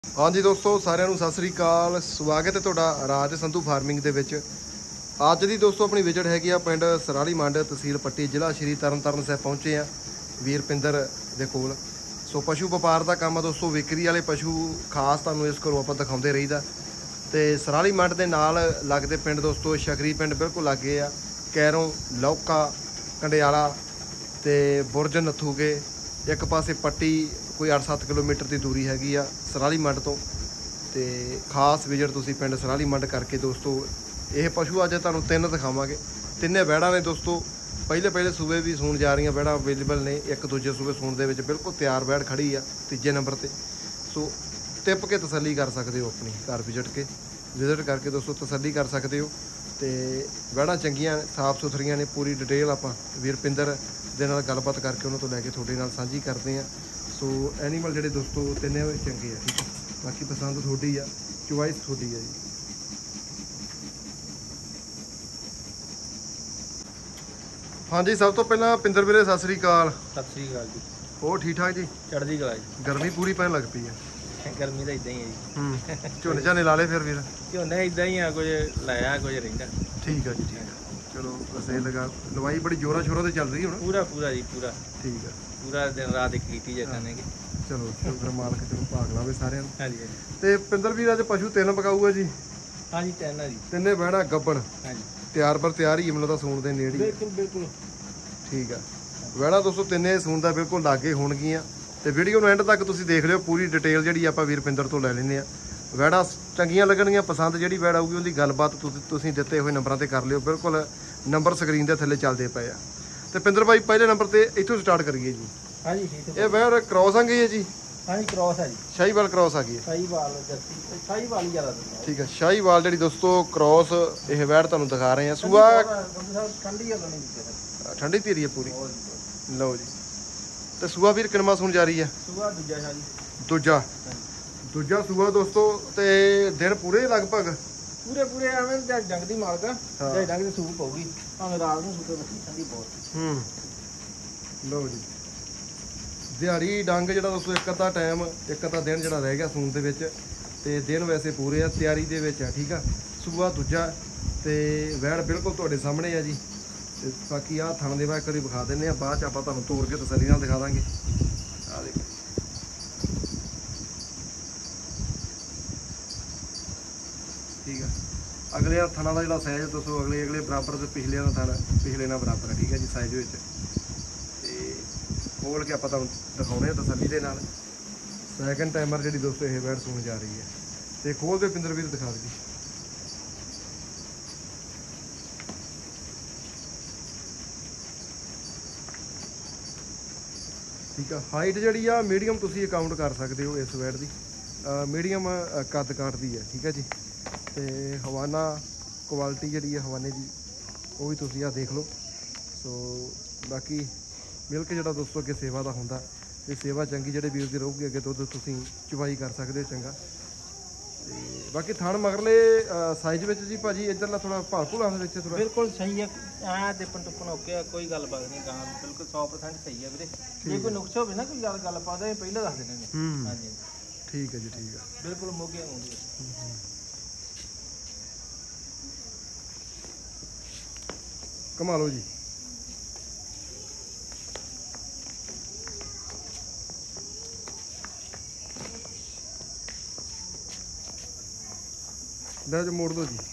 हाँ जी दोस्तों साਰਿਆਂ ਨੂੰ ਸਤਿ ਸ੍ਰੀ ਅਕਾਲ। ਸਵਾਗਤ ਹੈ ਤੁਹਾਡਾ ਰਾਜ ਸੰਧੂ ਫਾਰਮਿੰਗ ਦੇ ਵਿੱਚ। ਅੱਜ ਦੀ ਦੋਸਤੋ ਆਪਣੀ ਵਿਜ਼ਿਟ ਹੈਗੀ ਆ ਪਿੰਡ ਸਰਾਲੀ ਮੰਡ ਤਹਿਸੀਲ ਪੱਟੀ ਜ਼ਿਲ੍ਹਾ ਸ਼੍ਰੀ ਤਰਨਤਾਰਨ ਸਾਹਿਬ ਪਹੁੰਚੇ ਆ ਵੀਰ ਪਿੰਦਰ ਦੇ ਕੋਲ। ਸੋ ਪਸ਼ੂ ਵਪਾਰ ਦਾ ਕੰਮ ਆ ਦੋਸਤੋ, ਵਿਕਰੀ ਵਾਲੇ ਪਸ਼ੂ ਖਾਸ ਤੁਹਾਨੂੰ ਇਸ ਘਰੋਂ ਆਪਾਂ ਦਿਖਾਉਂਦੇ ਰਹੀਦਾ। ਤੇ ਸਰਾਲੀ ਮੰਡ ਦੇ ਨਾਲ ਲੱਗਦੇ ਪਿੰਡ ਦੋਸਤੋ ਸ਼ਕਰੀ ਪਿੰਡ ਬਿਲਕੁਲ ਲਾਗੇ ਆ, ਕੈਰੋਂ ਲੌਕਾ ਕੰਡਿਆਲਾ ਤੇ ਬੁਰਜ ਨੱਥੂਗੇ। ਇੱਕ ਪਾਸੇ ਪੱਟੀ कोई 8-7 किलोमीटर की दूरी हैगी आ सराली मंड तो। ते खास विजिट तुसी पिंड सराली मंड करके दोस्तों यह पशु अज तुहानूं तीन दिखावांगे। तिन्ने बैड़ा ने दोस्तों, पहले सूबे भी सूण जा रही बैड़ा अवेलेबल ने, एक दूजे सूबे सूण दे विच बिल्कुल तैयार बैड़ खड़ी आ तीजे नंबर ते। सो टिप के तसल्ली कर सकते हो, अपनी घर विजिट करके दोस्तों तसल्ली कर सकते हो। तो बैड़ा चंगियां साफ सुथरियां ने, पूरी डिटेल आपां वीर पिंदर दे नाल गलबात करके उन्हां तों लैके तुहाडे नाल साझी करते हैं। सो एनीमल जोड़े दोस्तों तिने चंगे है, ठीक है। बाकी पसंद थोड़ी आ, चॉइस थोड़ी है जी। हाँ जी, सब तो पहला पिंदर वीरे सत श्री अकाल। सत श्री अकाल जी। हो ठीक ठाक जी? चढ़दी कला जी। गर्मी पूरी पैन लग पई है। गर्मी तो इदा ही है जी। झोने झाने ला ले फिर वीर? झोने इदा ही है, कुछ लाया कुछ रहिंदा। ठीक है जी, ठीक है। चलो वैसे लगा लवाई बड़ी जोरा शोरा से चल रही है पूरा पूरा जी पूरा। ठीक है, पूरा दिन रात एक कीती जगने की। चलो शुक्र मालक, चलो भाग लावे सारे। हाँ जी। ते पिंदर वीर अज पशु तीन पकाऊगा जी? हाँ जी, तीन जी। तिन्ने बहना गब्बड़? हाँ जी। तैयार पर तैयार ही मतलब सूण दे नेड़ी? बिल्कुल बिल्कुल ठीक है। बहना दोस्तों तिन्ने सूण दा बिल्कुल लागे होणगीਆਂ। ਤੇ ਵੀਡੀਓ ਨੂੰ ਐਂਡ ਤੱਕ ਤੁਸੀਂ ਦੇਖ ਲਿਓ, ਪੂਰੀ ਡਿਟੇਲ ਜਿਹੜੀ ਆਪਾਂ ਵੀਰ ਪਿੰਦਰ ਤੋਂ ਲੈ ਲੈਂਦੇ ਆ। ਵੈੜਾ ਚੰਗੀਆਂ ਲੱਗਣਗੀਆਂ, ਪਸੰਦ ਜਿਹੜੀ ਵੈੜ ਆਊਗੀ ਉਹਦੀ ਗੱਲਬਾਤ ਤੁਸੀਂ ਦਿੱਤੇ ਹੋਏ ਨੰਬਰਾਂ ਤੇ ਕਰ ਲਿਓ। ਬਿਲਕੁਲ ਨੰਬਰ ਸਕਰੀਨ ਦੇ ਥੱਲੇ ਚੱਲਦੇ ਪਏ ਆ। ਤੇ ਪਿੰਦਰ ਭਾਈ ਪਹਿਲੇ ਨੰਬਰ ਤੇ ਇੱਥੋਂ ਸਟਾਰਟ ਕਰੀਏ ਜੀ। हाँ जी ठीक है। ਇਹ ਵੈੜ ਕ੍ਰੋਸ ਆ ਗਈ ਹੈ ਜੀ? हाँ जी क्रॉस है जी। ਸ਼ਾਹੀਵਾਲ ਕ੍ਰੋਸ ਆ ਗਈ ਹੈ? शाहीवाल जर्सी शाहीवाल ही ज्यादा है। ਠੀਕ ਹੈ, ਸ਼ਾਹੀਵਾਲ ਜਿਹੜੀ ਦੋਸਤੋ ਕ੍ਰੋਸ ਇਹ ਵੈੜ ਤੁਹਾਨੂੰ ਦਿਖਾ ਰਹੇ ਆ। ਸੂਆ ठंडी है नहीं ਠੰਡੀ ਧੀਰੀ ਹੈ ਪੂਰੀ। ਲਓ ਜੀ, ਤੇ ਸੂਆ ਵੀਰ ਕਿੰਨਾ ਸੁਣ ਜਾ ਰਹੀ ਹੈ? सुबह दूजा है जी। ਦੂਜਾ ਸੂਆ ਦੋਸਤੋ। ਤੇ ਦਿਨ ਪੂਰੇ ਲਗਭਗ पूरे पूरे ਐਵੇਂ ਜੰਗ ਦੀ ਮਾਲਕ ਆ, ਜੇ ਡੰਗ ਦੀ ਸੂਪ ਪਊਗੀ ਭਾਵੇਂ ਰਾਤ ਨੂੰ ਸੂਪੇ ਬੱਤੀ ਠੰਡੀ ਬਹੁਤ। ਲਓ ਜੀ, ਦਿਹਾੜੀ ਡੰਗ ਜਿਹੜਾ ਦੋਸਤੋ ਇੱਕ ਅੱਧਾ ਟਾਈਮ, ਇੱਕ ਅੱਧਾ ਦਿਨ ਜਿਹੜਾ ਰਹਿ ਗਿਆ ਸੂਣ ਦੇ ਵਿੱਚ, ਤੇ ਦਿਨ ਵੈਸੇ ਪੂਰੇ ਆ, ਤਿਆਰੀ ਦੇ ਵਿੱਚ ਆ। ਠੀਕ ਆ, ਸੂਆ ਦੂਜਾ ਤੇ ਵੈੜ ਬਿਲਕੁਲ ਤੁਹਾਡੇ ਸਾਹਮਣੇ ਆ ਜੀ। ਤੇ ਬਾਕੀ ਆਹ ਥਣ ਦੇ ਵਾ ਇੱਕ ਵਾਰੀ ਵਿਖਾ ਦਿੰਦੇ ਆ, ਬਾਅਦ ਚ ਆਪਾਂ ਤੁਹਾਨੂੰ ਤੋੜ ਕੇ ਤਸੱਲੀ ਨਾਲ ਦਿਖਾ ਦਾਂਗੇ। ਆ ਦੇਖੋ, ਠੀਕ ਆ। ਅਗਲੇ ਥਣਾਂ ਦਾ ਜਿਹੜਾ ਸਾਈਜ਼ ਦੱਸੋ, ਅਗਲੇ ਬਰਾਬਰ ਤੇ ਪਿਛਲੇ ਦਾ ਥਣ ਪਿਛਲੇ ਨਾਲ ਬਰਾਬਰ ਹੈ। ਠੀਕ ਹੈ ਜੀ ਸਾਈਜ਼ ਵਿੱਚ। ਤੇ ਖੋਲ ਕੇ ਆਪਾਂ ਤੁਹਾਨੂੰ ਦਿਖਾਉਣੇ ਆ ਤਸੱਲੀ ਦੇ ਨਾਲ। ਸੈਕਿੰਡ ਟਾਈਮਰ ਜਿਹੜੀ ਦੋਸਤੋ ਇਹ ਵੈੜ ਸੁਣ ਜਾ ਰਹੀ ਹੈ। ਤੇ ਖੋਲ ਦੇ ਪਿੰਦਰ ਵੀਰ ਦਿਖਾ ਦੇ। ਠੀਕ ਆ, ਹਾਈਟ ਜਿਹੜੀ ਆ ਮੀਡੀਅਮ ਤੁਸੀਂ ਅਕਾਊਂਟ ਕਰ ਸਕਦੇ ਹੋ ਇਸ ਵੈੜ ਦੀ। ਮੀਡੀਅਮ ਕੱਦ ਕਾਠ ਦੀ ਹੈ। ਠੀਕ ਹੈ ਜੀ। ਤੇ ਹਵਾਨਾ ਕੁਆਲਿਟੀ ਜਿਹੜੀ ਹੈ ਹਵਾਨੇ ਦੀ ਉਹ ਵੀ ਤੁਸੀਂ ਆ ਦੇਖ ਲਓ। ਸੋ ਬਾਕੀ ਮਿਲਕ ਜਿਹੜਾ ਦੋਸਤੋ ਅੱਗੇ ਸੇਵਾ ਦਾ ਹੁੰਦਾ, ਤੇ ਸੇਵਾ ਚੰਗੀ ਜਿਹੜੇ ਵੀਰ ਦੀ ਰਹੂਗੀ, ਅੱਗੇ ਦੁੱਧ ਤੁਸੀਂ ਚੁਵਾਈ ਕਰ ਸਕਦੇ ਹੋ ਚੰਗਾ। ਤੇ ਬਾਕੀ ਥਣ ਮਗਰਲੇ ਸਾਈਜ਼ ਵਿੱਚ ਜੀ ਭਾਜੀ ਇੱਧਰਲਾ ਥੋੜਾ ਭਾਲਪੂਲਾ ਦੇ ਵਿੱਚ ਥੋੜਾ ਬਿਲਕੁਲ ਸਹੀ ਹੈ। ਐ ਟਿਪਣ ਟੁਪਣ ਓਕੇ, ਕੋਈ ਗੱਲਬਾਤ ਨਹੀਂ ਗਾਂ, ਬਿਲਕੁਲ 100% ਸਹੀ ਹੈ ਵੀਰੇ। ਜੇ ਕੋਈ ਨੁਕਸ ਹੋਵੇ ਨਾ ਕੋਈ ਗੱਲਬਾਤ ਦੇ ਪਹਿਲਾਂ ਦੱਸ ਦੇਣੇ ਨੇ। ਹਾਂਜੀ ਠੀਕ ਹੈ ਜੀ, ਠੀਕ ਹੈ। ਬਿਲਕੁਲ ਮੋਗੇ ਹੁੰਦੀ ਹੈ। ਕਮਾ ਲਓ ਜੀ। ਲੈ ਜੋ ਮੋੜ ਦੋ ਜੀ।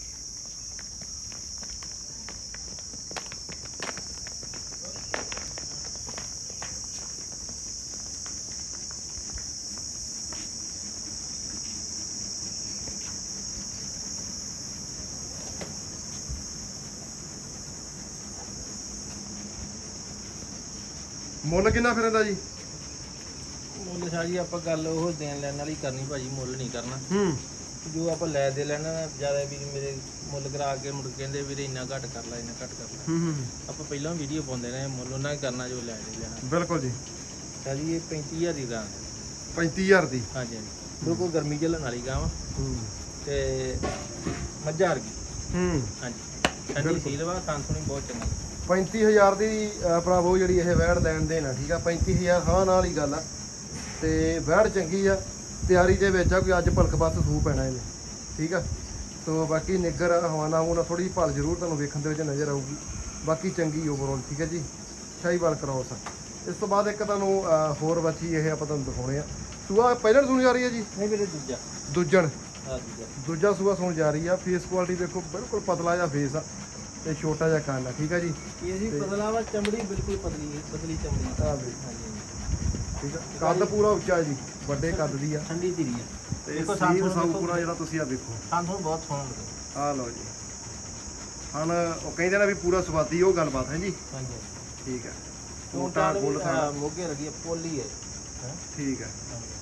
ਮੁੱਲ ਕਿੰਨਾ ਫਿਰ ਇਹਦਾ ਜੀ? ਮੁੱਲ ਸਾਜੀ ਆਪਾਂ ਗੱਲ ਉਹ ਦੇਣ ਲੈਣ ਵਾਲੀ ਕਰਨੀ ਭਾਜੀ, ਮੁੱਲ ਨਹੀਂ ਕਰਨਾ। ਜੋ ਆਪਾਂ ਲੈ ਦੇ ਲੈਣਾ ਜਿਆਦਾ ਵੀ ਮੇਰੇ ਮੁੱਲ ਕਰਾ ਕੇ ਮੁੜ ਕਹਿੰਦੇ ਵੀਰੇ ਇੰਨਾ ਘੱਟ ਕਰ ਲੈ, ਇੰਨਾ ਘੱਟ ਕਰ ਲੈ। ਆਪਾਂ ਪਹਿਲਾਂ ਵੀਡੀਓ ਪਾਉਂਦੇ ਰਹੇ, ਮੁੱਲ ਉਹਨਾਂ ਨੇ ਕਰਨਾ ਜੋ ਲੈ ਦੇ ਲੈਣਾ। ਬਿਲਕੁਲ ਜੀ। ਸਾਜੀ ਇਹ 35000 ਦੀ ਗਾਂ। 35000 ਦੀ? ਹਾਂਜੀ ਹਾਂਜੀ, ਬਿਲਕੁਲ ਗਰਮੀ ਝੱਲਣ ਵਾਲੀ ਗਾਂ ਵਾ। ਤੇ ਮੱਝਾਂ ਵਰਗੀ। ਹਾਂਜੀ, ਠੰਡੀ ਸੀਲ ਵਾ, ਖਾਂਸੁਣੀ ਬਹੁਤ ਚੰਗੀ। 35000 ਦੀ ਆਪਣਾ ਉਹ ਜਿਹੜੀ ਇਹ ਵੈੜ ਲੈਣ ਦੇਣਾ। ਠੀਕ ਆ, 35000 ਹਾਂ ਨਾਲ ਹੀ ਗੱਲ ਆ। ਤੇ ਵੈੜ ਚੰਗੀ ਆ, ਤਿਆਰੀ ਦੇ ਵਿੱਚ ਆ, ਕੋਈ ਅੱਜ ਭਲਕ ਬਸ ਸੂ ਪੈਣਾ ਇਹਨੇ। ਠੀਕ ਆ, ਸੋ ਬਾਕੀ ਨਿੱਗਰ ਹਵਾਨਾ ਹੂਨਾ ਥੋੜੀ ਜਿਹੀ ਭਲ ਜ਼ਰੂਰ ਤੁਹਾਨੂੰ ਵੇਖਣ ਦੇ ਵਿੱਚ ਨਜ਼ਰ ਆਊਗੀ, ਬਾਕੀ ਚੰਗੀ ਓਵਰਆਲ। ਠੀਕ ਹੈ ਜੀ, ਸ਼ਾਹੀਵਾਲ ਕ੍ਰੋਸ। ਇਸ ਤੋਂ ਬਾਅਦ ਇੱਕ ਤੁਹਾਨੂੰ ਹੋਰ ਵੱਛੀ ਇਹ ਆਪਾਂ ਤੁਹਾਨੂੰ ਦਿਖਾਉਣੇ ਆ। ਸੂਆ ਪਹਿਲਾਂ ਸੁਣੀ ਜਾ ਰਹੀ ਹੈ ਜੀ? ਨਹੀਂ ਵੀਰੇ ਦੂਜਣ ਹਾਂ ਦੂਜਾ ਸੂਆ ਸੁਣ ਜਾ ਰਹੀ ਆ। ਫੇਸ ਕੁਆਲਿਟੀ ਦੇਖੋ, ਬਿਲਕੁਲ ਪਤਲਾ ਜਿਹਾ ਫੇਸ ਆ ਤੇ ਛੋਟਾ ਜਿਹਾ ਕੰਨ ਆ। ਠੀਕ ਆ ਜੀ, ਇਹ ਜੀ ਪਤਲਾ ਵਾ, ਚਮੜੀ ਬਿਲਕੁਲ ਪਤਲੀ ਚਮੜੀ ਆ ਵੀ। ਠੀਕ ਆ, ਕੱਦ ਪੂਰਾ ਉੱਚਾ ਜੀ, ਵੱਡੇ ਕੱਦ ਦੀ ਆ, ਠੰਡੀ ਧੀਰੀ ਆ ਤੇ ਸੀਲ ਸਾਊ ਪੂਰਾ ਜਿਹੜਾ ਤੁਸੀਂ ਆ ਵੇਖੋ। ਸਾਨੂੰ ਬਹੁਤ ਸੋਹਣਾ ਲੱਗਦਾ। ਆ ਲਓ ਜੀ, ਹਨ ਉਹ ਕਹਿੰਦੇ ਨੇ ਵੀ ਪੂਰਾ ਸਵਾਦੀ, ਉਹ ਗੱਲਬਾਤ ਹੈ ਜੀ। ਹਾਂਜੀ ਠੀਕ ਹੈ, ਮੋਟਾ ਫੁੱਲ ਥਾਣਾ ਮੋਗੇ ਲੱਗੀ ਪੋਲੀ ਹੈ। ਠੀਕ ਹੈ,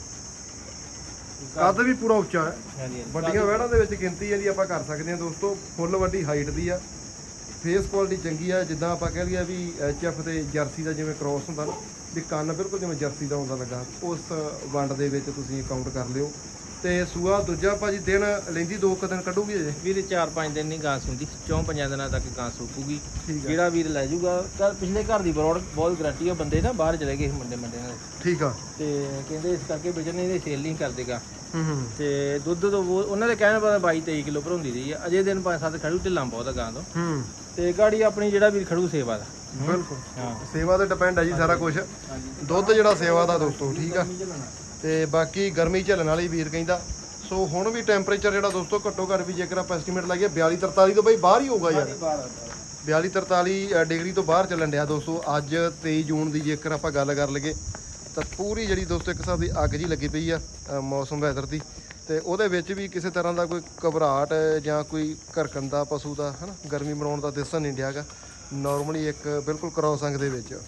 ਕੱਦ ਵੀ ਪੂਰਾ ਉੱਚਾ ਹੈ। ਹਾਂਜੀ ਵੱਡੀਆਂ ਵਹਿੜਾਂ ਦੇ ਵਿੱਚ ਗਿਣਤੀ ਇਹਦੀ ਆਪਾਂ ਕਰ ਸਕਦੇ ਹਾਂ ਦੋਸਤੋ। ਫੁੱਲ ਵੱਡੀ ਹਾਈਟ ਦੀ ਆ, ਫੇਸ ਕੁਆਲਿਟੀ ਚੰਗੀ ਆ। ਜਿੱਦਾਂ ਆਪਾਂ ਕਹਿ ਲਈਏ ਵੀ ਐਚਐਫ ਤੇ ਜਰਸੀ ਦਾ ਜਿਵੇਂ ਕ੍ਰੋਸ ਹੁੰਦਾ ਨਾ, ਵੀ ਕੰਨ ਬਿਲਕੁਲ ਜਿਵੇਂ ਜਰਸੀ ਦਾ ਹੁੰਦਾ ਲੱਗਾ, ਉਸ ਵੰਡ ਦੇ ਵਿੱਚ ਤੁਸੀਂ ਕਾਊਂਟ ਕਰ ਲਿਓ। ਤੇ ਸੂਆ ਦੂਜਾ ਭਾਜੀ ਦਿਨ ਲੈਂਦੀ 2 ਦਿਨ ਕੱਢੂਗੀ ਅਜੇ ਵੀਰੇ 4-5 ਦਿਨ ਨਹੀਂ ਗਾਂ ਸੁੰਦੀ, 4-5 ਦਿਨਾਂ ਤੱਕ ਗਾਂ ਸੁੱਕੂਗੀ। ਠੀਕ ਹੈ, ਜਿਹੜਾ ਵੀਰ ਲੈ ਜਾਊਗਾ, ਪਿਛਲੇ ਘਰ ਦੀ ਬਹੁਤ ਗਰੰਟੀ ਆ। ਬੰਦੇ ਨਾ ਬਾਹਰ ਚਲੇ ਗਏ ਮੁੰਡੇ ਨਾਲ। ਠੀਕ ਆ, ਤੇ ਕਹਿੰਦੇ ਇਸ ਕਰਕੇ ਵੇਚਣ ਇਹਦੇ ਸੇਲ ਨਹੀਂ ਕਰਦੇਗਾ। ਹੂੰ ਤੇ ਦੁੱਧ ਤੋਂ ਉਹਨਾਂ ਦੇ ਕਹਿਣ ਪਤਾ 22-23 ਕਿਲੋ ਭਰਾਉਂਦੀ ਰਹੀ ਆ। ਅਜੇ ਦਿਨ 5-7 ਖੜੂ, ਢਿੱਲਾਂ ਬਹੁਤ ਆ ਗਾਂ ਤੋਂ। ਤੇ ਗਾੜੀ ਆਪਣੀ ਜਿਹੜਾ ਵੀਰ ਖੜੂ ਸੇਵਾ ਦਾ। ਬਿਲਕੁਲ, ਸੇਵਾ ਤੇ ਡਿਪੈਂਡ ਹੈ ਜੀ ਸਾਰਾ ਕੁਝ। ਦੁੱਧ ਜਿਹੜਾ ਸੇਵਾ ਦਾ ਦੋਸਤੋ। ਠੀਕ ਆ, ਤੇ ਬਾਕੀ ਗਰਮੀ ਝੱਲਣ ਵਾਲੀ ਵੀਰ ਕਹਿੰਦਾ। ਸੋ ਹੁਣ ਵੀ ਟੈਂਪਰੇਚਰ ਜਿਹੜਾ ਦੋਸਤੋ ਘੱਟੋ ਘੱਟ ਵੀ ਜੇਕਰ ਆਪਾਂ ਐਸਟੀਮੇਟ ਲਾਈਏ 42-43 ਤੋਂ ਬਈ ਬਾਹਰ ਹੀ ਹੋਊਗਾ ਯਾਰ। 42-43 ਡਿਗਰੀ ਤੋਂ ਬਾਹਰ ਚੱਲਣ ਡਿਆ ਦੋਸਤੋ। ਅੱਜ 23 ਜੂਨ ਦੀ ਜੇਕਰ ਆਪਾਂ ਗੱਲ ਕਰ ਲਈਏ ਤਾਂ ਪੂਰੀ ਜਿਹੜੀ ਦੋਸਤੋ ਇੱਕ ਹਿਸਾਬ ਦੀ ਅੱਗ ਜੀ ਲੱਗੀ ਪਈ ਆ ਮੌਸਮ ਵੈਦਰ ਦੀ। ਤੇ ਉਹਦੇ ਵਿੱਚ ਵੀ ਕਿਸੇ ਤਰ੍ਹਾਂ ਦਾ ਕੋਈ ਘਬਰਾਹਟ ਜਾਂ ਕੋਈ ਘਰਕਣ ਦਾ ਪਸ਼ੂ ਦਾ ਹਨਾ ਗਰਮੀ ਬਣਾਉਣ ਦਾ ਦਿਸਣ ਨਹੀਂ ਡਿਆਗਾ। ਨਾਰਮਲੀ ਇੱਕ ਬਿਲਕੁਲ ਕ੍ਰੋਸ ਅੰਗ ਦੇ ਵਿੱਚ।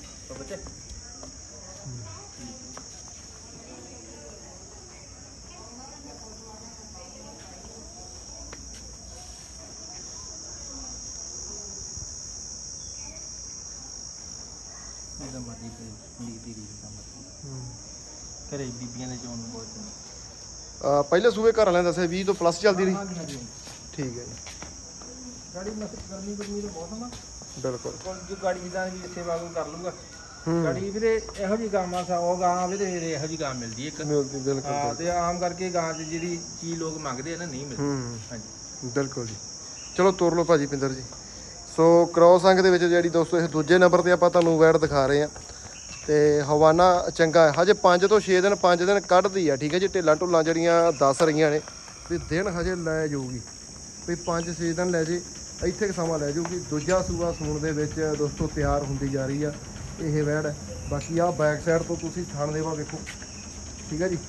ਘਰੇ ਬੀਬੀਆਂ ਦੇ ਚੋਣ ਨੂੰ ਬਹੁਤ ਪਹਿਲੇ ਸੂਬੇ ਘਰ ਵਾਲਿਆਂ ਦੱਸਿਆ 20 ਤੋਂ ਪਲੱਸ ਚੱਲਦੀ ਰਹੀ। ਠੀਕ ਹੈ ਜੀ, ਗਾੜੀ ਗਰਮੀ ਦਾ ਮੌਸਮ ਆ। ਬਿਲਕੁਲ, ਜੋ ਗਾੜੀ ਜਿੱਦਾਂ ਵੀ ਸੇਵਾ ਕਰ ਲੂਗਾ। ਗਾੜੀ ਵੀਰੇ ਇਹੋ ਜਿਹੀ ਗਾਵਾਂ ਉਹ ਗਾਂ ਆਵੇ ਤੇ ਇਹੋ ਜਿਹੀ ਗਾਂ ਮਿਲਦੀ ਇੱਕ। ਮਿਲਦੀ ਬਿਲਕੁਲ। ਹਾਂ, ਤੇ ਆਮ ਕਰਕੇ ਗਾਂ 'ਚ ਜਿਹੜੀ ਚੀਜ਼ ਲੋਕ ਮੰਗਦੇ ਆ ਨਾ ਨਹੀਂ ਮਿਲਦੀ। ਹਾਂਜੀ ਬਿਲਕੁਲ ਜੀ। ਚਲੋ ਤੋਰ ਲਓ ਭਾਜੀ ਪਿੰਦਰ ਜੀ। ਸੋ ਕ੍ਰੋਸ ਅੰਗ ਦੇ ਵਿੱਚ ਜਿਹੜੀ ਦੋਸਤੋ ਇਹ ਦੂਜੇ ਨੰਬਰ ਤੇ ਆਪਾਂ ਤੁਹਾਨੂੰ ਵੈੜ ਦਿਖਾ ਰਹੇ ਹਾਂ। ਤੇ ਹਵਾਨਾ ਚੰਗਾ ਹੈ, ਹਜੇ 5 ਤੋਂ 6 ਦਿਨ 5 ਦਿਨ ਕੱਢਦੀ ਆ। ਠੀਕ ਹੈ ਜੀ, ਢਿੱਲਾਂ ਢੁੱਲਾਂ ਜਿਹੜੀਆਂ ਦੱਸ ਰਹੀਆਂ ਨੇ ਵੀ ਦਿਨ ਹਜੇ ਲੈ ਜਾਊਗੀ, ਵੀ 5-6 ਦਿਨ ਲੈ ਜੇ, ਇੱਥੇ ਸਮਾਂ ਲੈ ਜਾਊਗੀ। ਦੂਜਾ ਸੂਆ ਸੂਣ ਦੇ ਵਿੱਚ ਦੋਸਤੋ ਤਿਆਰ ਹੁੰਦੀ ਜਾ ਰਹੀ ਆ ਇਹ ਵੈੜ। ਬਾਕੀ ਆਹ ਬੈਕ ਸਾਈਡ ਤੋਂ ਤੁਸੀਂ ਥਣ ਦੇਵਾ ਵੇਖੋ। ਠੀਕ ਹੈ ਜੀ,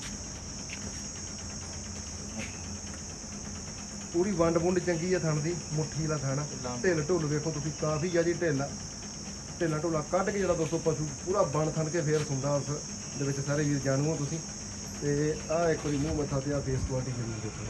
ਪੂਰੀ ਵੰਡ ਵੁੰਡ ਚੰਗੀ ਆ ਥਣ ਦੀ, ਮੁੱਠੀ ਵਾਲਾ ਥਣ। ਢਿੱਲ ਢੁੱਲ ਵੇਖੋ ਤੁਸੀਂ, ਕਾਫੀ ਜ਼ਿਆਦਾ ਢਿੱਲਾ ਢੁੱਲਾ ਕੱਢ ਕੇ ਜਿਹੜਾ ਦੋਸਤੋ ਪਸ਼ੂ ਪੂਰਾ ਬਣ ਥਣ ਕੇ ਫੇਰ ਸੁੰਦਾ ਉਸ ਦੇ ਵਿੱਚ। ਸਾਰੇ ਵੀਰ ਜਾਣੂ ਹੋ ਤੁਸੀਂ। ਤੇ ਆਹ ਇੱਕ ਵਾਰੀ ਮੂੰਹ ਮੱਥਾ ਤੇ ਆ ਫੇਸ ਕੁਆਲਿਟੀ ਜ਼ਰੂਰ ਦੇਖੋ।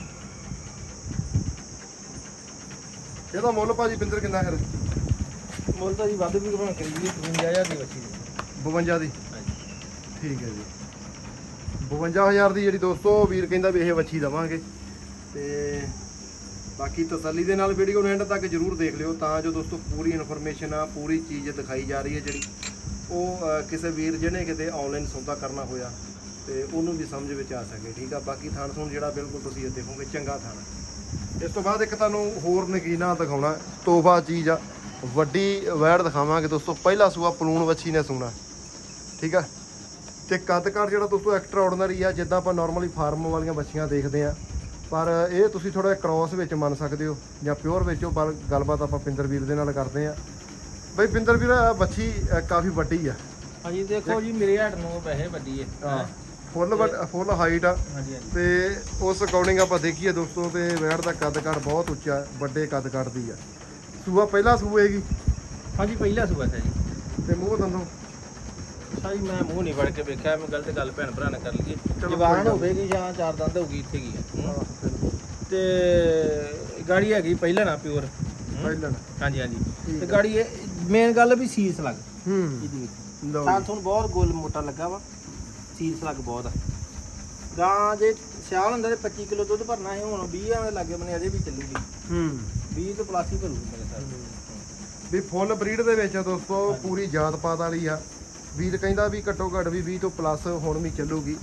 ਇਹਦਾ ਮੁੱਲ ਭਾਜੀ ਪਿੰਦਰ ਕਿੰਨਾ ਹੈ? ਮੁੱਲ ਤਾਂ ਜੀ ਵੱਧ ਵੀ ਬਣਾ ਕੇ 55000 ਦੀ ਬੱਚੀ ਦੀ। 52 ਦੀ? ਠੀਕ ਹੈ ਜੀ, 52000 ਦੀ ਜਿਹੜੀ ਦੋਸਤੋ ਵੀਰ ਕਹਿੰਦਾ ਵੀ ਇਹ ਵੱਛੀ ਦੇਵਾਂਗੇ। ਤੇ ਬਾਕੀ ਤਸੱਲੀ ਦੇ ਨਾਲ ਵੀਡੀਓ ਨੂੰ ਐਂਡ ਤੱਕ ਜਰੂਰ ਦੇਖ ਲਿਓ, ਤਾਂ ਜੋ ਦੋਸਤੋ ਪੂਰੀ ਇਨਫੋਰਮੇਸ਼ਨ ਆ, ਪੂਰੀ ਚੀਜ਼ ਦਿਖਾਈ ਜਾ ਰਹੀ ਹੈ ਜਿਹੜੀ ਉਹ ਕਿਸੇ ਵੀਰ ਜਿਹਨੇ ਕਿਤੇ ਆਨਲਾਈਨ ਸੌਦਾ ਕਰਨਾ ਹੋਇਆ ਤੇ ਉਹਨੂੰ ਵੀ ਸਮਝ ਵਿੱਚ ਆ ਸਕੇ। ਠੀਕ ਆ, ਬਾਕੀ ਥਾਣ ਥੂਣ ਜਿਹੜਾ ਬਿਲਕੁਲ ਤੁਸੀਂ ਇਹ ਦੇਖੋਗੇ ਚੰਗਾ ਥਾਣ। ਇਸ ਤੋਂ ਬਾਅਦ ਇੱਕ ਤੁਹਾਨੂੰ ਹੋਰ ਨਗੀਨਾ ਦਿਖਾਉਣਾ, ਤੋਹਫਾ ਚੀਜ਼ ਆ, ਵੱਡੀ ਵੈੜ ਦਿਖਾਵਾਂਗੇ ਦੋਸਤੋ। ਪਹਿਲਾ ਸੂਆ ਪਲੂਣ ਵੱਛੀ ਨੇ ਸੂਣਾ। ਠੀਕ ਆ, ਤੇ ਕੱਦ ਕਾਠ ਜਿਹੜਾ ਦੋਸਤੋ ਐਕਸਟਰਾ ਆਰਡੀਨਰੀ ਆ, ਜਿੱਦਾਂ ਆਪਾਂ ਨਾਰਮਲੀ ਫਾਰਮ ਵਾਲੀਆਂ ਵੱਛੀਆਂ ਦੇਖਦੇ ਆ, ਪਰ ਇਹ ਤੁਸੀਂ ਥੋੜਾ ਕ੍ਰੋਸ ਵਿੱਚ ਮੰਨ ਸਕਦੇ ਹੋ ਜਾਂ ਪਿਓਰ ਵਿੱਚੋਂ। ਪਰ ਗੱਲਬਾਤ ਆਪਾਂ ਪਿੰਦਰ ਵੀਰ ਦੇ ਨਾਲ ਕਰਦੇ ਆ। ਬਈ ਪਿੰਦਰ ਵੀਰ ਵੱਛੀ ਕਾਫੀ ਵੱਡੀ ਆ। ਹਾਂਜੀ ਦੇਖੋ ਜੀ, ਮੇਰੇ ਹੱਟ ਨੂੰ ਪੈਸੇ ਵੱਡੀ ਹੈ, ਫੁੱਲ ਹਾਈਟ ਆ। ਹਾਂਜੀ ਤੇ ਉਸ ਅਕੋਰਡਿੰਗ ਆਪਾਂ ਦੇਖੀਏ ਦੋਸਤੋ ਤੇ ਵੈੜ ਦਾ ਕੱਦ ਕਾਠ ਬਹੁਤ ਉੱਚਾ, ਵੱਡੇ ਕੱਦ ਕਾਠ ਦੀ ਆ। ਸੂਆ ਪਹਿਲਾ ਸੂਏਗੀ? ਹਾਂਜੀ ਪਹਿਲਾ ਸੂਆ ਹੈ ਜੀ। ਤੇ ਮੂੰਹ ਦੰਦੋਂ ਸਾਈ ਮੈਂ ਮੂੰਹ ਨਹੀਂ ਵੜ ਕੇ ਵੇਖਿਆ, ਮੈਂ ਗਲਤ ਗੱਲ ਭੈਣ ਭਰਾ ਨਾਲ ਕਰ ਲਈਏ। ਜਵਾਨ ਹੋਵੇਗੀ ਜਾਂ 4 ਦੰਦ ਹੋਊਗੀ ਇੱਥੇ ਕੀ ਹੈ। ਤੇ ਗਾੜੀ ਹੈਗੀ ਪਹਿਲਾਂ ਨਾ ਪਿਓਰ ਪਹਿਲਾਂ। ਹਾਂਜੀ ਹਾਂਜੀ, ਤੇ ਗਾੜੀ ਮੇਨ ਗੱਲ ਵੀ ਸੀਸ ਲੱਗ ਤਾਂ ਤੁਹਾਨੂੰ ਬਹੁਤ ਗੋਲ ਮੋਟਾ ਲੱਗਾ ਵਾ, ਸੀਸ ਲੱਗ ਬਹੁਤ ਆ। ਗਾਂ ਜੇ ਸਿਆਲ ਹੁੰਦਾ ਤੇ 25 ਕਿਲੋ ਦੁੱਧ ਭਰਨਾ ਹੈ, ਹੁਣ 20 ਦੇ ਲਾਗੇ ਬਨੇ ਅਜੇ ਵੀ ਚੱਲੂਗੀ। 20 ਤੋਂ ਪਲੱਸ ਹੀ ਭਰੂਗੀ ਮੇਰੇ ਸਾਲ ਵੀ। ਫੁੱਲ ਬਰੀਡ ਦੇ ਵਿੱਚ ਦੋਸਤੋ ਪੂਰੀ ਜਾਤ ਪਾਤ ਵਾਲੀ ਆ। ਵੀਰ ਕਹਿੰਦਾ ਵੀ ਘੱਟੋ ਘੱਟ ਵੀ 20 ਤੋਂ ਪਲੱਸ ਹੁਣ ਵੀ ਚੱਲੂਗੀ।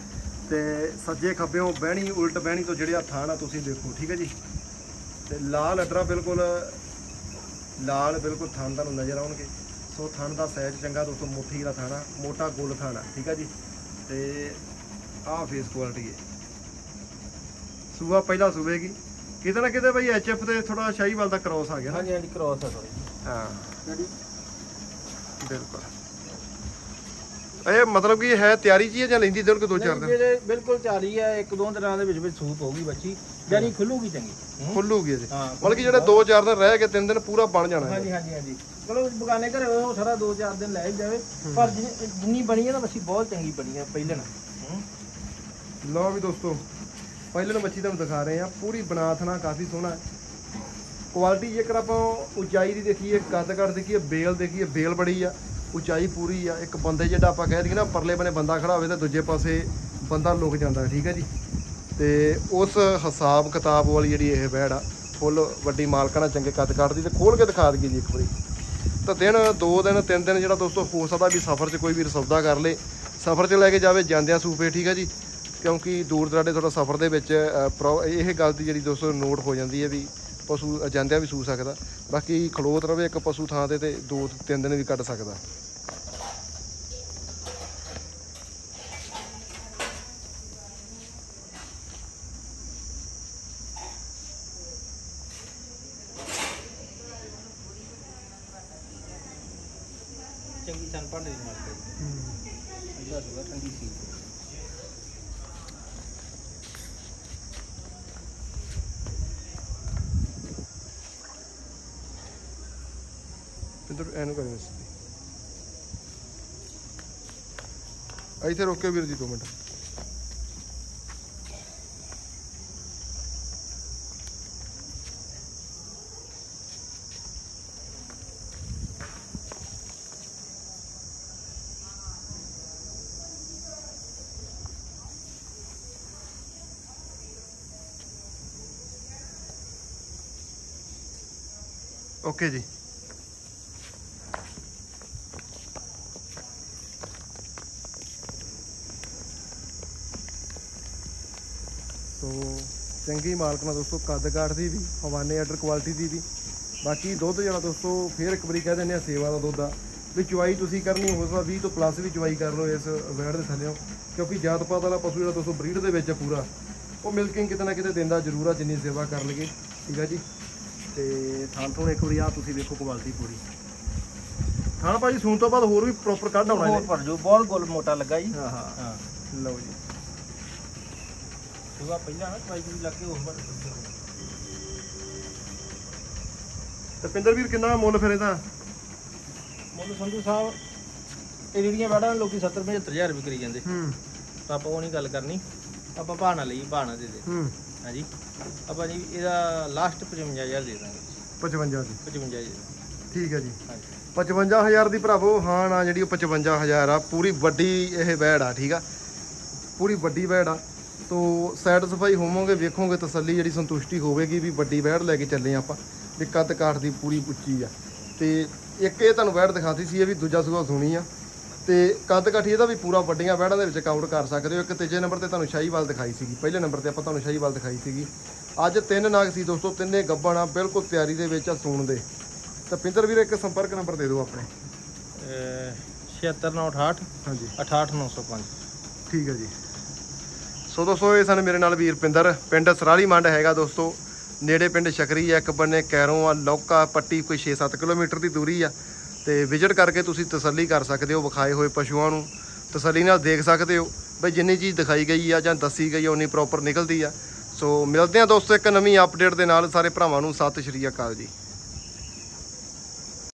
ਤੇ ਸੱਜੇ ਖੱਬਿਓਂ ਬਹਿਣੀ ਉਲਟ ਬਹਿਣੀ ਤੋਂ ਜਿਹੜੇ ਆ ਥਾਣ ਆ ਤੁਸੀਂ ਦੇਖੋ, ਠੀਕ ਹੈ ਜੀ। ਤੇ ਲਾਲ ਅਡਰਾ ਬਿਲਕੁਲ ਲਾਲ ਬਿਲਕੁਲ ਥਣ ਤੁਹਾਨੂੰ ਨਜ਼ਰ ਆਉਣਗੇ। ਸੋ ਥਣ ਦਾ ਸਾਈਜ਼ ਚੰਗਾ ਦੋਸਤੋ, ਮੁੱਠੀ ਦਾ ਥਾਣਾ, ਮੋਟਾ ਗੋਲ ਥਾਣਾ, ਠੀਕ ਹੈ ਜੀ। ਤੇ ਆਹ ਫੇਸ ਕੁਆਲਿਟੀ ਹੈ। ਸੂਆ ਪਹਿਲਾ ਸੂਵੇਗੀ ਕਿਤੇ ਨਾ ਕਿਤੇ ਬਈ HF ਤੇ ਥੋੜਾ ਸ਼ਾਹੀਵਾਲ ਦਾ ਕ੍ਰੋਸ ਆ ਗਿਆ। ਹਾਂਜੀ ਹਾਂਜੀ ਕ੍ਰੋਸ ਆ ਥੋੜੀ। ਹਾਂ ਬਿਲਕੁਲ। ਇਹ ਮਤਲਬ ਕਿ ਹੈ ਤਿਆਰੀ ਜੀ ਹੈ ਜਾਂ ਲੈਂਦੀ ਦਿਨ ਕਿ 2-4 ਦਿਨ? ਮੇਰੇ ਬਿਲਕੁਲ ਤਿਆਰੀ ਹੈ, 1-2 ਦਿਨਾਂ ਦੇ ਵਿੱਚ ਸੂਪ ਹੋਊਗੀ ਬੱਚੀ, ਜਾਨੀ ਖੁੱਲੂਗੀ ਚੰਗੀ, ਖੁੱਲੂਗੀ ਜੀ। ਹਾਂ ਮਤਲਬ ਕਿ ਜਿਹੜੇ 2-4 ਦਿਨ ਰਹਿ ਕੇ 3 ਦਿਨ ਪੂਰਾ ਬਣ ਜਾਣਾ ਹੈ। ਹਾਂਜੀ ਹਾਂਜੀ ਹਾਂਜੀ ਚਲੋ ਬਗਾਨੇ ਘਰੇ ਉਹ ਸਾਰਾ 2-4 ਦਿਨ ਲੈ ਜਾਵੇ, ਪਰ ਜਿੰਨੀ ਬਣੀ ਹੈ ਨਾ ਬੱਚੀ ਬਹੁਤ ਚੰਗੀ ਬਣੀ ਹੈ ਪਹਿਲੇ ਨਾਲ। ਲਓ ਵੀ ਦੋਸਤੋ ਪਹਿਲੇ ਬੱਚੀ ਤੁਹਾਨੂੰ ਦਿਖਾ ਰਹੇ ਆ, ਪੂਰੀ ਬਨਾਥਣਾ ਕਾਫੀ ਸੋਹਣਾ ਹੈ। ਕੁਆਲਿਟੀ ਜੇਕਰ ਆਪਾਂ ਉਚਾਈ ਦੀ ਦੇਖੀਏ, ਕੱਦ ਕੱਟ ਦੇਖੀਏ, ਬੇਲ ਦੇਖੀਏ, ਬੇਲ ਬੜੀ ਆ, ਉਚਾਈ ਪੂਰੀ ਆ। ਇੱਕ ਬੰਦੇ ਜਿਹੜਾ ਆਪਾਂ ਕਹਿ ਦਈਏ ਨਾ ਪਰਲੇ ਬੰਨੇ ਬੰਦਾ ਖੜਾ ਹੋਵੇ ਤੇ ਦੂਜੇ ਪਾਸੇ ਬੰਦਾ ਲੁਕ ਜਾਂਦਾ, ਠੀਕ ਹੈ ਜੀ। ਤੇ ਉਸ ਹਿਸਾਬ ਕਿਤਾਬ ਵਾਲੀ ਜਿਹੜੀ ਇਹ ਵੈੜ ਆ, ਫੁੱਲ ਵੱਡੀ ਮਾਲਕਾਨਾ, ਚੰਗੇ ਕੱਦ ਕੱਟਦੀ। ਤੇ ਖੋਲ ਕੇ ਦਿਖਾ ਦਈਏ ਜੀ ਇੱਕ ਵਾਰੀ। ਤਾਂ ਦਿਨ 2 ਦਿਨ 3 ਦਿਨ ਜਿਹੜਾ ਦੋਸਤੋ ਹੋ ਸਕਦਾ ਵੀ ਸਫ਼ਰ 'ਚ ਕੋਈ ਵੀ ਸੌਦਾ ਕਰ ਲੇ, ਸਫ਼ਰ 'ਚ ਲੈ ਕੇ ਜਾਵੇ ਜਾਂਦਿਆਂ ਸੂਪੇ, ਠੀਕ ਹੈ ਜੀ। ਕਿਉਂਕਿ ਦੂਰ ਦਰਾਡੇ ਥੋੜਾ ਸਫ਼ਰ ਦੇ ਵਿੱਚ ਇਹ ਗੱਲ ਦੀ ਜਿਹੜੀ ਦੋਸਤੋ ਨੋਟ ਹੋ ਜਾਂਦੀ ਹੈ ਵੀ ਪਸ਼ੂ ਜਾਂਦਿਆਂ ਵੀ ਸੂ ਸਕਦਾ। ਬਾਕੀ ਖਲੋਤ ਰਵੇ ਇੱਕ ਪਸ਼ੂ ਥਾਂ ਤੇ 2-3 ਦਿਨ ਵੀ ਕੱਢ ਸਕਦਾ। ਚੰਗੀ ਸਨ ਭਾਂਡੇ ਦੀ ਮਾਲਕ ਇਹਦਾ ਸੁਗਾ ਠੰਡੀ ਸੀ। ਇੱਧਰ ਐਨੂੰ ਕਰੀ ਸੀ ਇੱਥੇ ਰੋਕੇ ਵੀਰ ਜੀ 2 ਮਿੰਟ। ਓਕੇ ਜੀ। ਸੋ ਚੰਗੀ ਮਾਲਕ ਨਾਲ ਦੋਸਤੋ, ਕੱਦ ਕਾਠ ਦੀ ਵੀ, ਹਵਾਨੇ ਆਰਡਰ ਕੁਆਲਿਟੀ ਦੀ ਵੀ। ਬਾਕੀ ਦੁੱਧ ਜਿਹੜਾ ਦੋਸਤੋ ਫੇਰ ਇੱਕ ਵਾਰੀ ਕਹਿ ਦਿੰਦੇ ਆ ਸੇਵਾ ਦਾ ਦੁੱਧ ਆ ਵੀ ਚੁਆਈ ਤੁਸੀਂ ਕਰਨੀ ਹੋ ਸਕਦਾ 20 ਤੋਂ ਪਲੱਸ ਵੀ ਚੁਆਈ ਕਰ ਲਓ ਇਸ ਵੈੜ ਦੇ ਥੱਲਿਓਂ। ਕਿਉਂਕਿ ਜਾਤ ਪਾਤ ਵਾਲਾ ਪਸ਼ੂ ਜਿਹੜਾ ਦੋਸਤੋ ਬਰੀਡ ਦੇ ਵਿੱਚ ਪੂਰਾ ਉਹ ਮਿਲਕਿੰਗ ਕਿਤੇ ਨਾ ਕਿਤੇ ਦਿੰਦਾ ਜ਼ਰੂਰ ਆ, ਜਿੰਨੀ ਸੇਵਾ ਕਰ ਲਈਏ, ਠੀਕ ਆ ਜੀ। ਤੇ ਥਾਂ ਤੋਂ ਇੱਕ ਵਾਰੀ ਆ ਤੁਸੀਂ ਵੇਖੋ ਕੁਆਲਿਟੀ ਪੂਰੀ। ਥਾਂ ਭਾਜੀ ਸੂਣ ਤੋਂ ਬਾਅਦ ਹੋਰ ਵੀ ਪ੍ਰੋਪਰ ਕੱਢ ਆਉਣਾ ਹੋਰ ਪਰ ਜੋ ਬਹੁਤ ਗੋਲ ਮੋਟਾ ਲੱਗਾ ਜੀ। ਹਾਂ ਹਾਂ ਹਾਂ ਲਓ ਜੀ। ਸੁਗਾ ਪਹਿਲਾਂ ਨਾ ਪਾਈ ਵੀ ਲੱਗ ਕੇ ਹੋਰ ਬਣ। ਤੇ ਪਿੰਦਰ ਵੀਰ ਕਿੰਨਾ ਮੁੱਲ ਫਿਰ ਇਹਦਾ? ਮੁੱਲ ਸੰਧੂ ਸਾਹਿਬ ਇਹ ਜਿਹੜੀਆਂ ਵੈੜਾਂ ਲੋਕੀ 70-75 ਹਜ਼ਾਰ ਵੀ ਕਰੀ ਜਾਂਦੇ। ਤਾਂ ਆਪਾਂ ਉਹ ਨਹੀਂ ਗੱਲ ਕਰਨੀ, ਆਪਾਂ ਭਾਣਾ ਲਈ ਭਾਣਾ ਦੇ ਦੇ। ਹਾਂਜੀ ਆਪਾਂ ਜੀ ਇਹਦਾ ਲਾਸਟ 55,000 ਦੇ ਦਾਂਗੇ। 55 ਦੀ 55,000 ਠੀਕ ਹੈ ਜੀ। ਹਾਂਜੀ 55,000 ਦੀ ਭਰਾਵੋ। ਹਾਂ ਨਾ ਜਿਹੜੀ ਉਹ 55,000 ਆ, ਪੂਰੀ ਵੱਡੀ ਇਹ ਵੈੜ ਆ, ਠੀਕ ਆ, ਪੂਰੀ ਵੱਡੀ ਵੈੜ ਆ। ਤੋ ਸੈਟੀਸਫਾਈ ਹੋਵੋਗੇ, ਵੇਖੋਗੇ, ਤਸੱਲੀ ਜਿਹੜੀ ਸੰਤੁਸ਼ਟੀ ਹੋਵੇਗੀ ਵੀ ਵੱਡੀ ਵੈੜ ਲੈ ਕੇ ਚੱਲੇ ਆਪਾਂ ਵੀ ਕੱਦ ਕਾਠ ਦੀ ਪੂਰੀ ਉੱਚੀ ਆ। ਤੇ ਇੱਕ ਇਹ ਤੁਹਾਨੂੰ ਵੈੜ ਦਿਖਾਤੀ ਸੀ, ਇਹ ਵੀ ਦੂਜਾ ਸੂਆ ਸੁਣੀ ਆ। ਤੇ ਕੱਦ ਕਾਠੀ ਇਹਦਾ ਵੀ ਪੂਰਾ ਵੱਡੀਆਂ ਵੈੜਾਂ ਦੇ ਵਿੱਚ ਕਾਊਂਟ ਕਰ ਸਕਦੇ ਹੋ। ਇੱਕ ਤੀਜੇ ਨੰਬਰ ਤੇ ਤੁਹਾਨੂੰ ਸ਼ਾਹੀਵਾਲ ਦਿਖਾਈ ਸੀਗੀ, ਪਹਿਲੇ ਨੰਬਰ ਤੇ ਆਪਾਂ ਤੁਹਾਨੂੰ ਸ਼ਾਹੀਵਾਲ ਦਿਖਾਈ ਸੀਗੀ। ਅੱਜ 3 ਨਾਗ ਸੀ ਦੋਸਤੋ, ਤਿੰਨੇ ਗੱਭਣ ਆ, ਬਿਲਕੁਲ ਤਿਆਰੀ ਦੇ ਵਿੱਚ ਆ ਸੂਣ ਦੇ। ਤਾਂ ਪਿੰਦਰ ਵੀਰ ਇੱਕ ਸੰਪਰਕ ਨੰਬਰ ਦੇ ਦਿਓ ਆਪਣੇ। 7698 ਹਾਂਜੀ 68905। ਠੀਕ ਹੈ ਜੀ। ਸੋ ਦੋਸਤੋ ਇਹ ਸਨ ਮੇਰੇ ਨਾਲ ਵੀਰ ਪਿੰਦਰ, ਪਿੰਡ ਸਰਾਲੀ ਮੰਡ ਹੈਗਾ ਦੋਸਤੋ, ਨੇੜੇ ਪਿੰਡ ਸ਼ਕਰੀ ਆ, ਇੱਕ ਬੰਨੇ ਕੈਰੋਂ ਆ, ਲੌਕਾ ਪੱਟੀ ਕੋਈ 6-7 ਕਿਲੋਮੀਟਰ ਦੀ ਦੂਰੀ ਆ। ਤੇ ਵਿਜ਼ਿਟ ਕਰਕੇ ਤੁਸੀਂ ਤਸੱਲੀ ਕਰ ਸਕਦੇ ਹੋ, ਵਿਖਾਏ ਹੋਏ ਪਸ਼ੂਆਂ ਨੂੰ ਤਸੱਲੀ ਨਾਲ ਦੇਖ ਸਕਦੇ ਹੋ ਬਈ ਜਿੰਨੀ ਚੀਜ਼ ਦਿਖਾਈ ਗਈ ਆ ਜਾਂ ਦੱਸੀ ਗਈ ਆ ਉਨੀ ਪ੍ਰੋਪਰ ਨਿਕਲਦੀ ਆ। ਸੋ ਮਿਲਦੇ ਆ ਦੋਸਤੋ ਇੱਕ ਨਵੀਂ ਅਪਡੇਟ ਦੇ ਨਾਲ। ਸਾਰੇ ਭਰਾਵਾਂ ਨੂੰ ਸਤਿ ਸ਼੍ਰੀ ਅਕਾਲ ਜੀ।